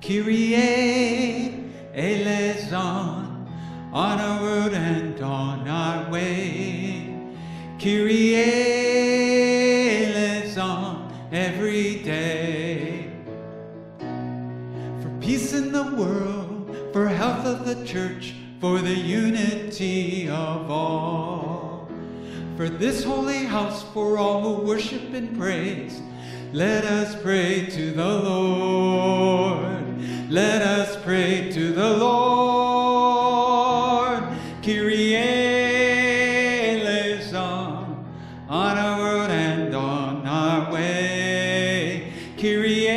Kyrie eleison, on our road and on our way. Kyrie eleison, every day. For peace in the world, for health of the church, for the unity of all. For this holy house, for all who worship and praise, let us pray to the Lord. Let us pray to the Lord. Kyrie eleison, on our road and on our way. Kyrie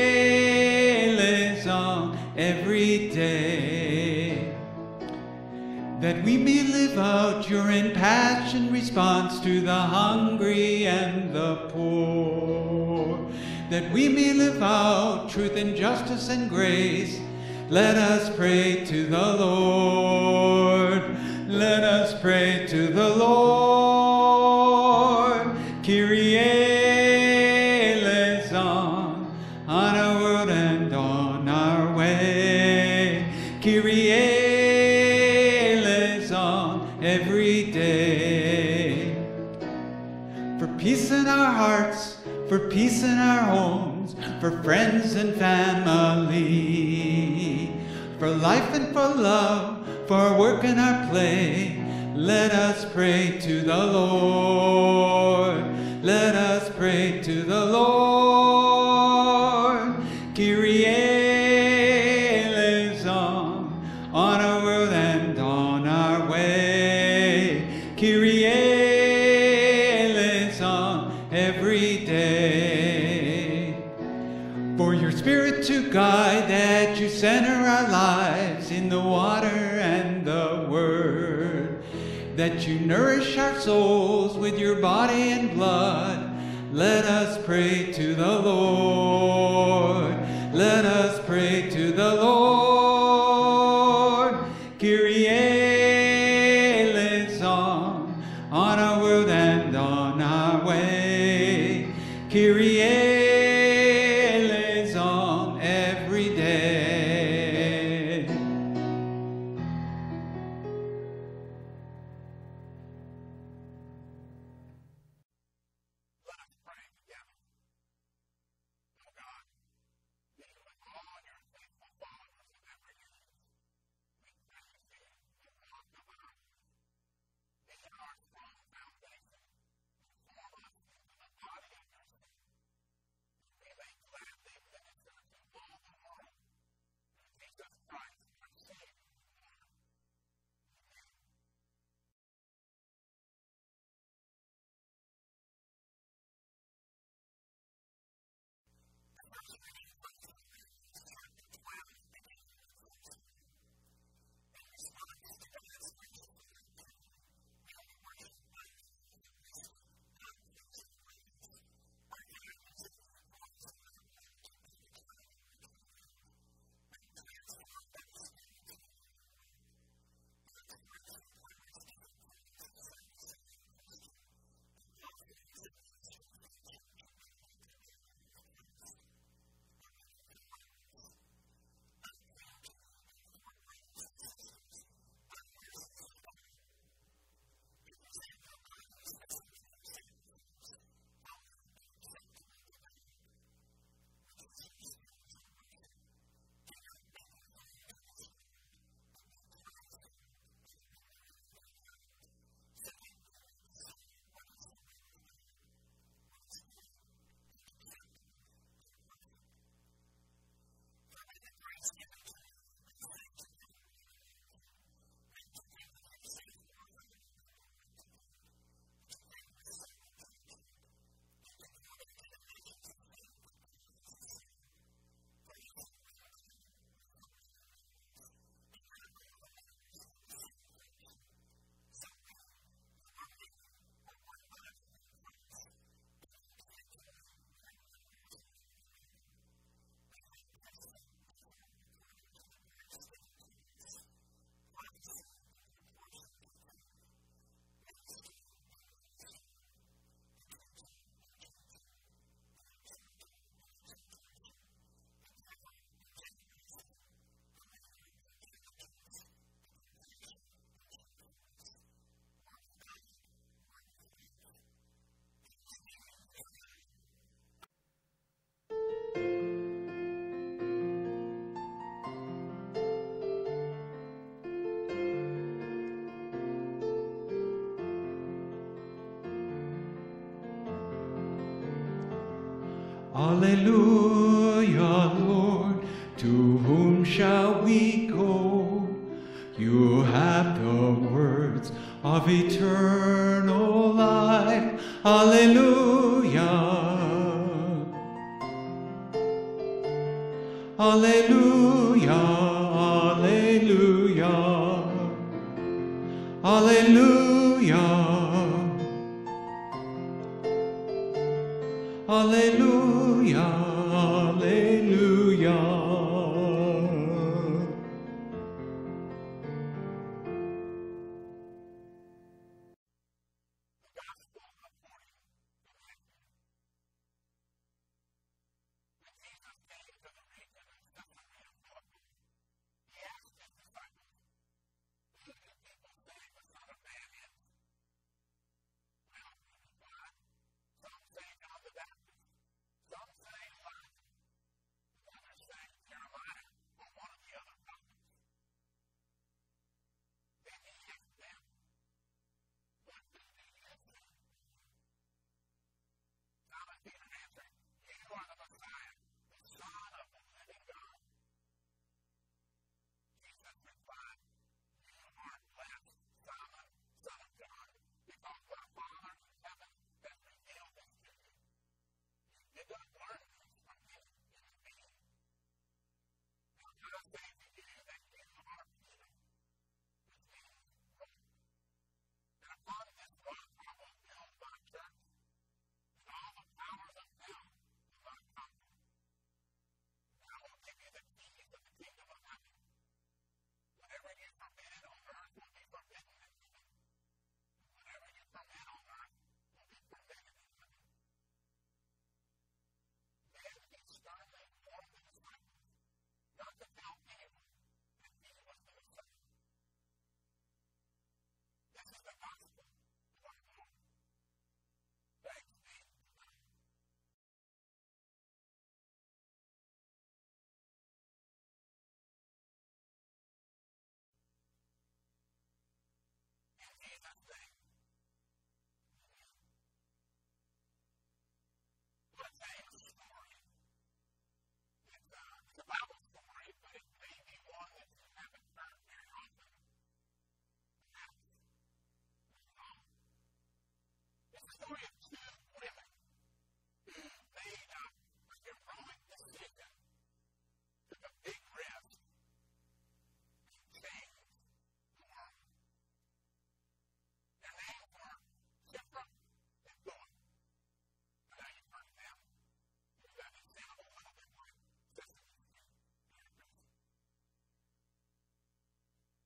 eleison, every day. That we may live out your impassioned response to the hungry and the poor. That we may live out truth and justice and grace, let us pray to the Lord. Let us pray to the Lord. Kyrie eleison, on our road and on our way. Kyrie eleison, every day. For peace in our hearts, for peace in our homes, for friends and family, for life and for love, for our work and our play, let us pray to the Lord. Let us pray to the Lord. Kyrie eleison, on our road and on our way. Kyrie eleison, every day. For your Spirit to guide, that you center our lives in the water and the Word, that you nourish our souls with your body and blood, let us pray to the Lord. Let us pray to the Lord. Kyrie eleison, on our road and on our way. Kyrie eleison, every day. Let us pray together. Oh God, you and all your faithful followers of every age, we thank you for walk the line. Be our strong foundation, form us into the body of your Son, Alleluia, Lord, to whom shall we go? You have the words of eternal life. Alleluia. Alleluia, alleluia, alleluia, alleluia, alleluia.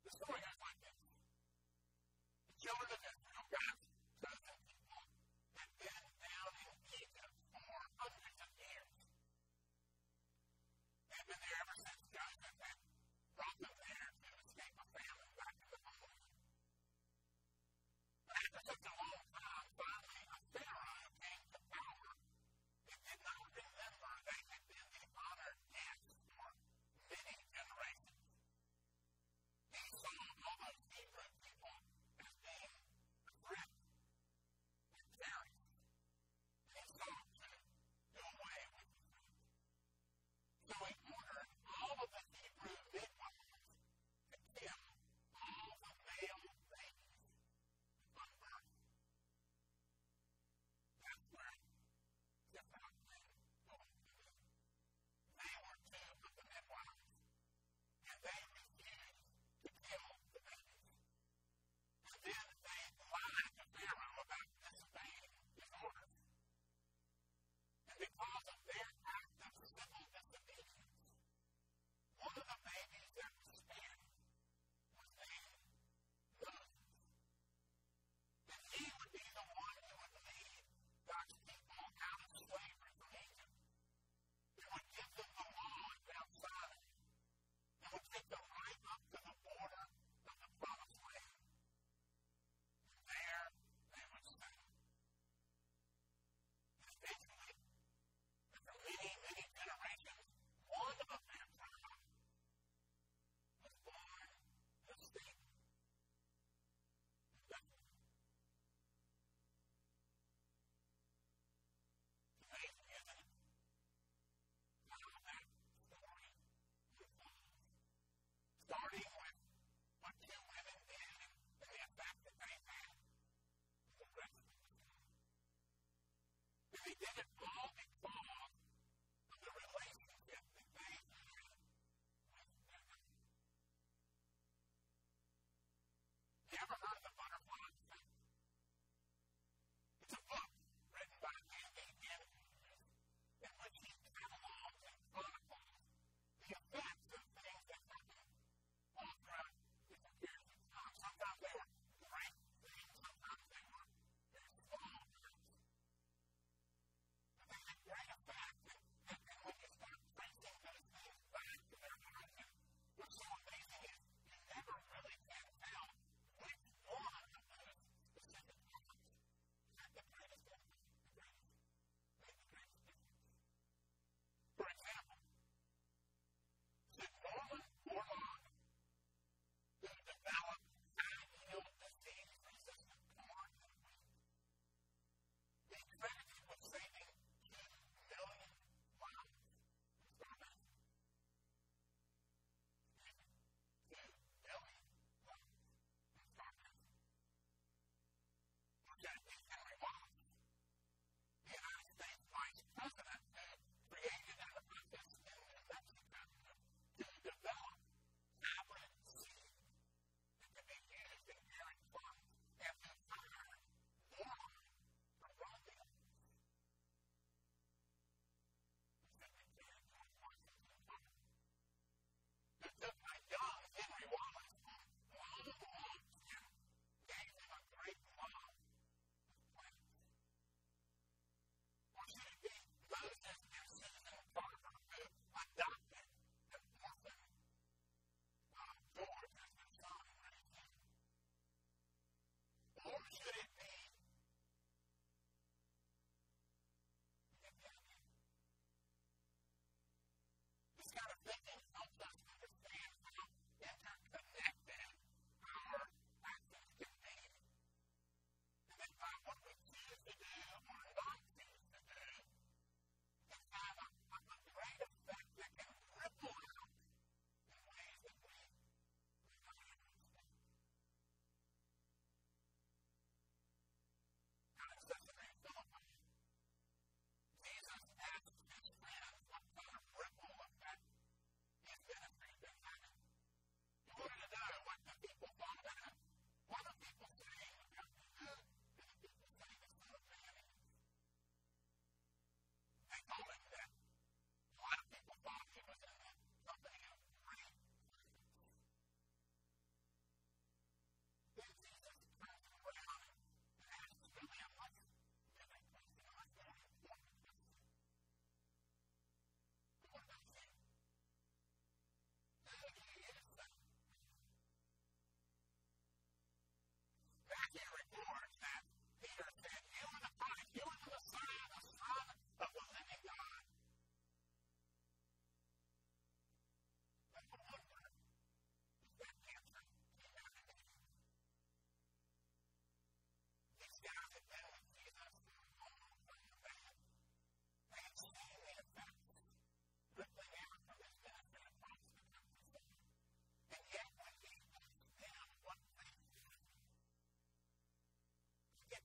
Children of Israel got chosen people and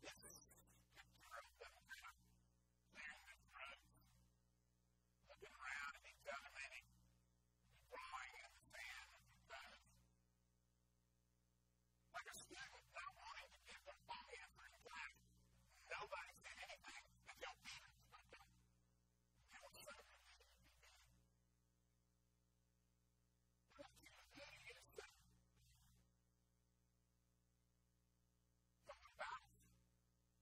this picture of them kind of clearing the throat, looking around at each other, maybe drawing in the sand with their toes. Like a student not wanting to give the wrong answer in class. Nobody said anything until Peter spoke up. They were so relieved to be there. What he was doing is from the mouth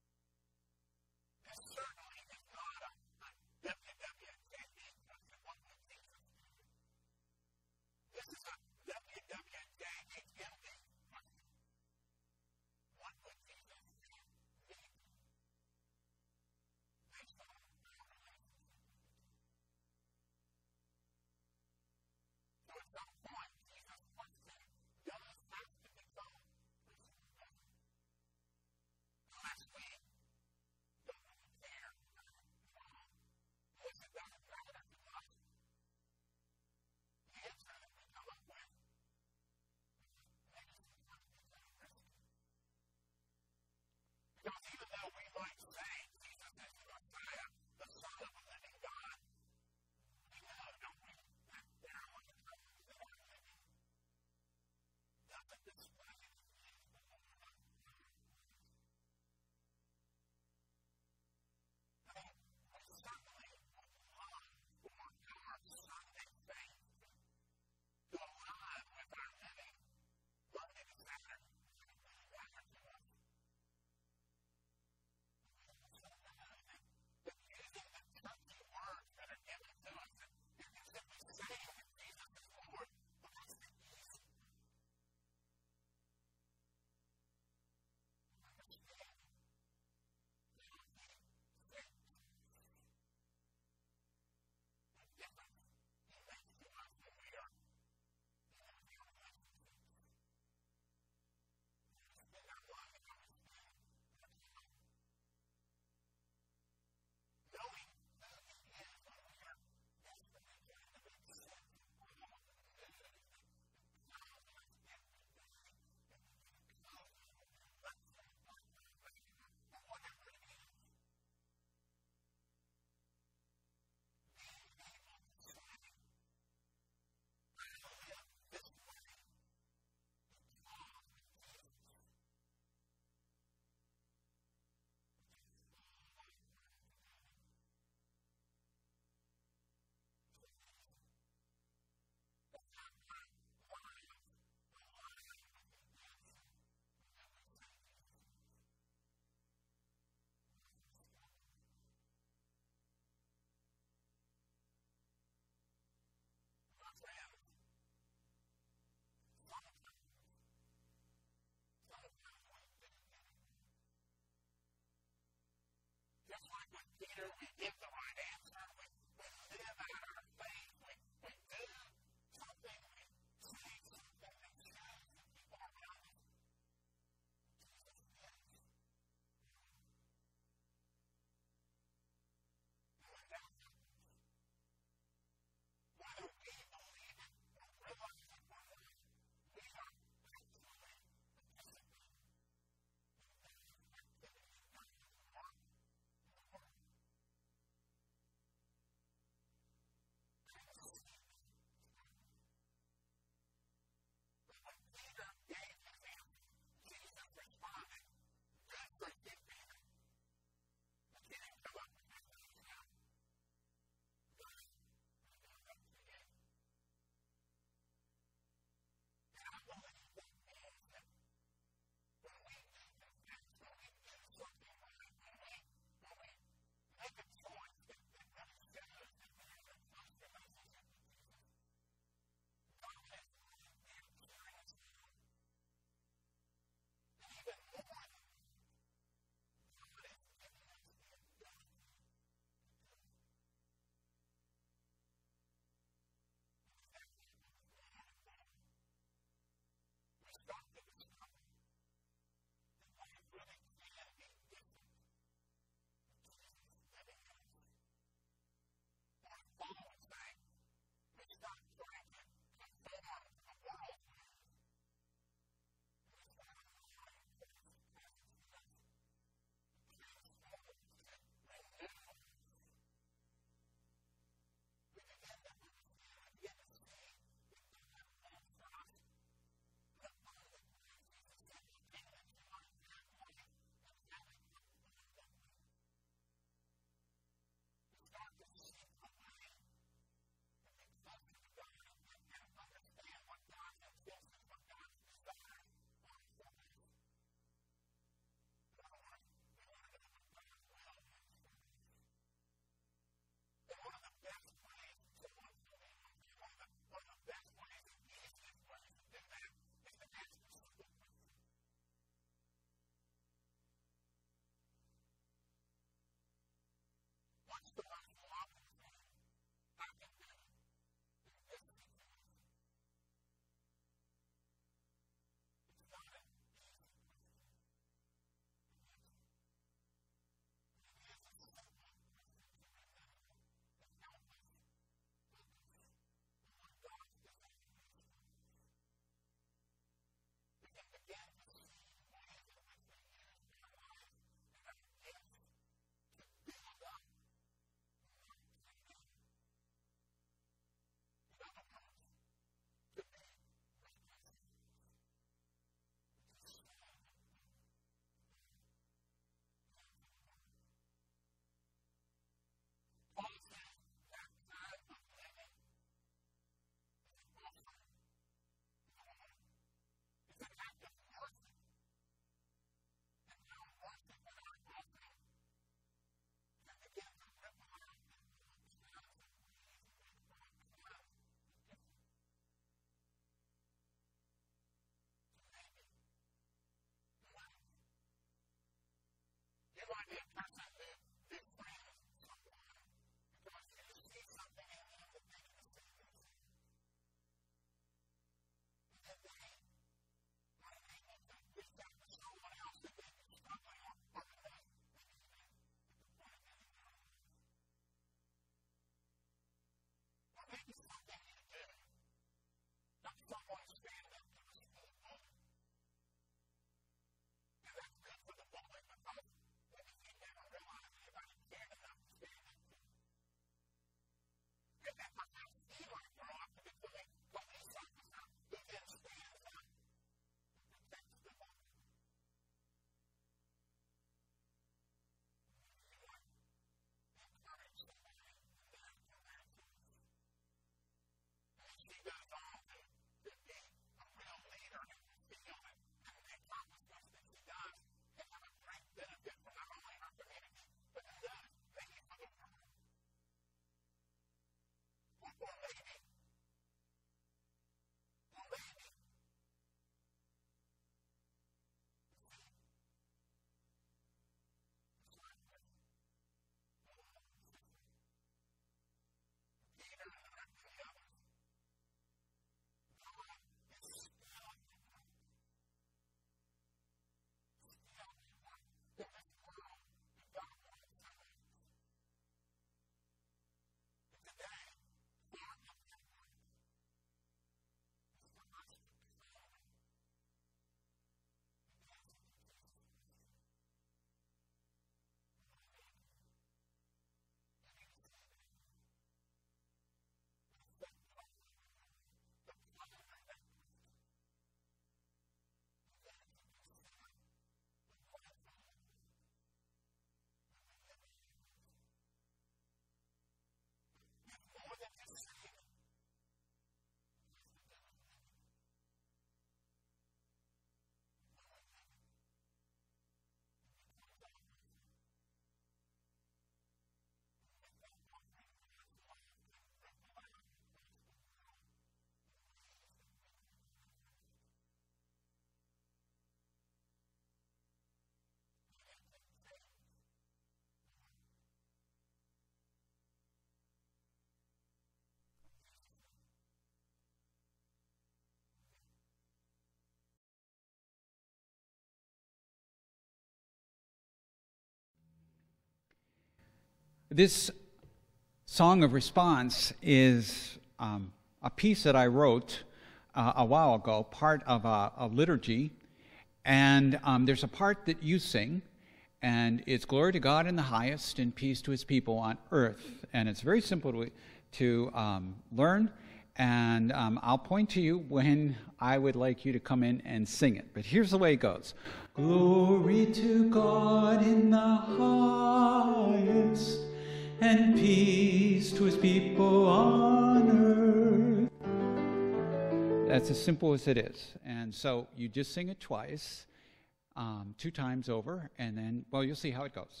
This song of response is a piece that I wrote a while ago, part of a liturgy, and there's a part that you sing, and it's glory to God in the highest and peace to his people on earth. And it's very simple to learn, and I'll point to you when I would like you to come in and sing it. But here's the way it goes. Glory to God in the highest, and peace to his people on earth. That's as simple as it is. And so you just sing it twice, 2 times over, and then, well, you'll see how it goes.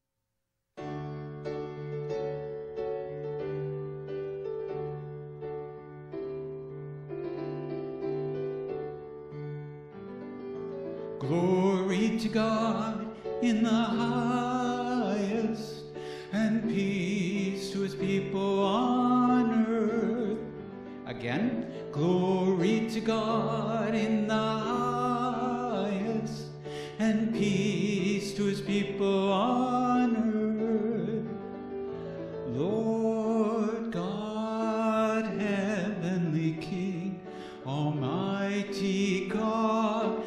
Glory to God in the highest, and peace to his people on earth. Again, glory to God in the highest, and peace to his people on earth. Lord God, heavenly King, almighty God,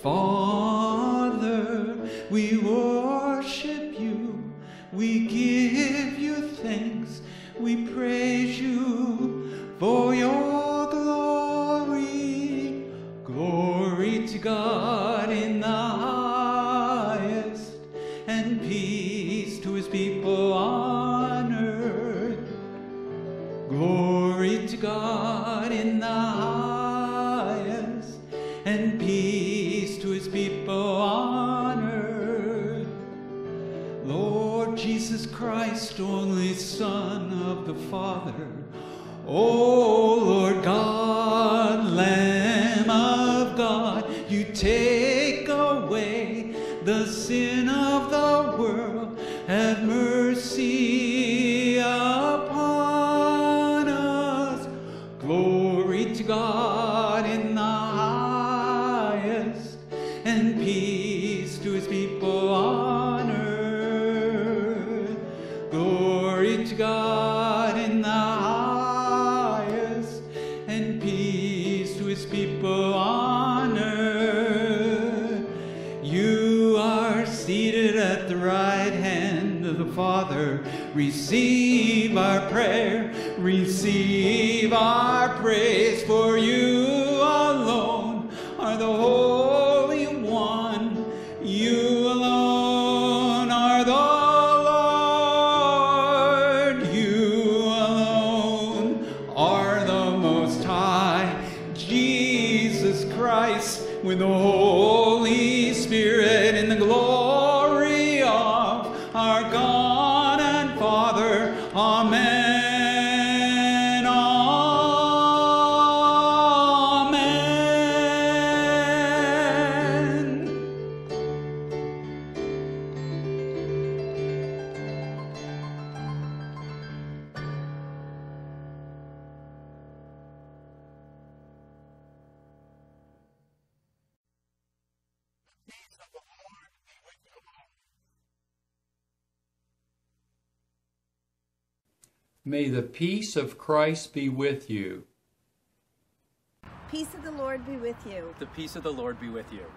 Father, we worship you, we give you thanks, we praise you for your glory. Glory to God in the highest, and peace to his people on earth. Glory to God in the highest, and peace to his people on earth. Lord Jesus Christ, only Son of the Father, O Lord God, Lamb of God, you take away the sin of the world. Have mercy upon us. Glory to God in the highest, and peace to his people on earth. Glory to God in the highest, and peace to his people on earth. You are seated at the right hand of the Father. Receive our prayer, receive our praise, for you alone are the Holy One. You alone are the Lord. You alone are the Most High. Jesus Christ, with the Holy Spirit, in the glory of our God and Father. Amen. May the peace of Christ be with you. Peace of the Lord be with you. The peace of the Lord be with you.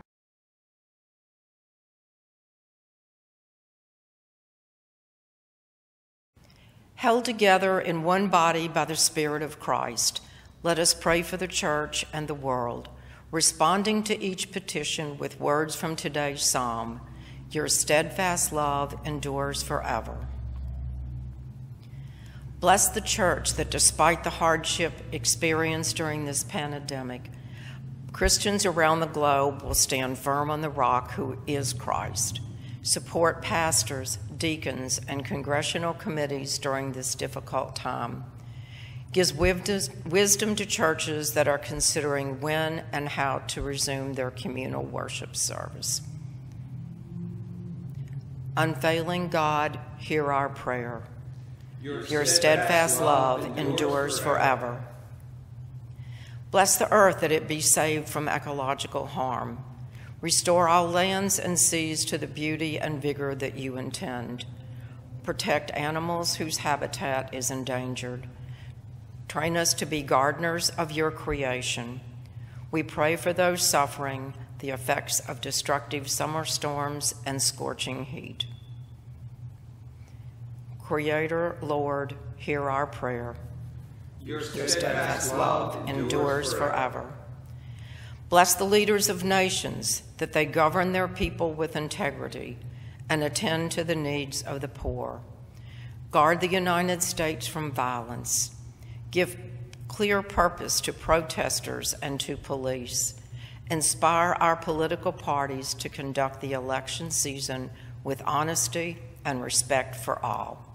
Held together in one body by the Spirit of Christ, let us pray for the church and the world, responding to each petition with words from today's psalm. Your steadfast love endures forever. Bless the church that despite the hardship experienced during this pandemic, Christians around the globe will stand firm on the rock who is Christ. Support pastors, deacons, and congressional committees during this difficult time. Gives wisdom to churches that are considering when and how to resume their communal worship service. Unfailing God, hear our prayer. Your steadfast love endures forever. Bless the earth that it be saved from ecological harm. Restore all lands and seas to the beauty and vigor that you intend. Protect animals whose habitat is endangered. Train us to be gardeners of your creation. We pray for those suffering the effects of destructive summer storms and scorching heat. Creator, Lord, hear our prayer. Your Steadfast love endures forever. Bless the leaders of nations, that they govern their people with integrity and attend to the needs of the poor. Guard the United States from violence. Give clear purpose to protesters and to police. Inspire our political parties to conduct the election season with honesty and respect for all.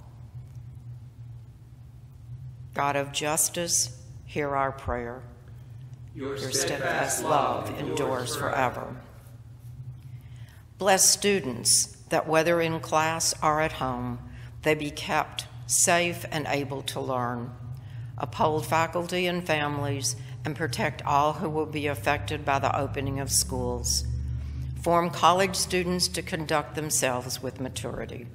God of justice, hear our prayer. Your steadfast love endures forever. Bless students, that whether in class or at home, they be kept safe and able to learn. Uphold faculty and families, and protect all who will be affected by the opening of schools. Form college students to conduct themselves with maturity.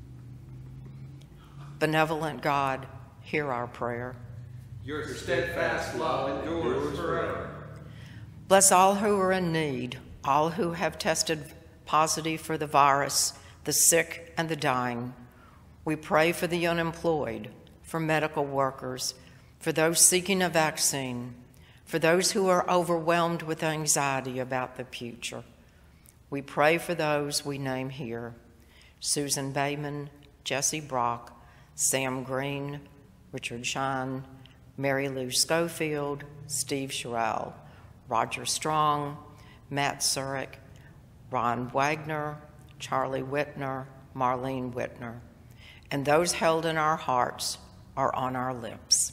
Benevolent God, hear our prayer. Your steadfast love endures forever. Bless all who are in need, all who have tested positive for the virus, the sick and the dying. We pray for the unemployed, for medical workers, for those seeking a vaccine, for those who are overwhelmed with anxiety about the future. We pray for those we name here: Susan Bayman, Jesse Brock, Sam Green, Richard Shine, Mary Lou Schofield, Steve Sherrill, Roger Strong, Matt Surik, Ron Wagner, Charlie Whitner, Marlene Whitner, and those held in our hearts are on our lips.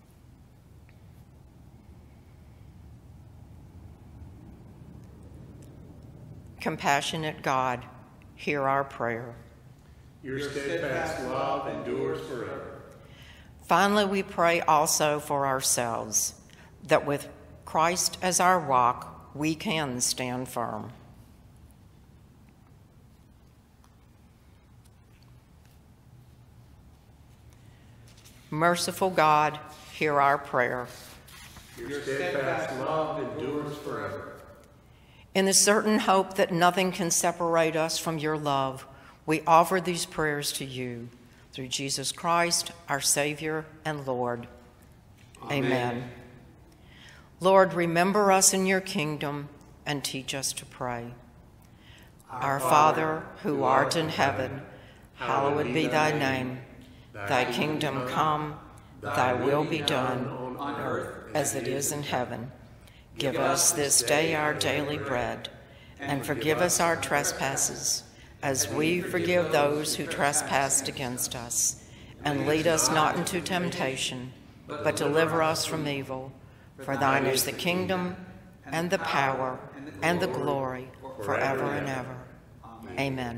Compassionate God, hear our prayer. Your steadfast love endures forever. Finally, we pray also for ourselves, that with Christ as our rock, we can stand firm. Merciful God, hear our prayer. Your steadfast love endures forever. In the certain hope that nothing can separate us from your love, we offer these prayers to you, through Jesus Christ, our Savior and Lord. Amen. Lord, remember us in your kingdom and teach us to pray. Our Father, who art in heaven, hallowed be thy name. Thy kingdom come, thy will be done, on earth as it is in heaven. Give us this day our daily bread, and forgive us our trespasses, as we forgive those who trespass against us. And lead us not into temptation, but deliver us from evil. For thine is the kingdom, and the power, and the glory, forever and ever. Amen.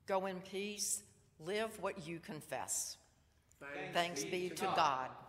Go in peace, live what you confess. Thanks be to God.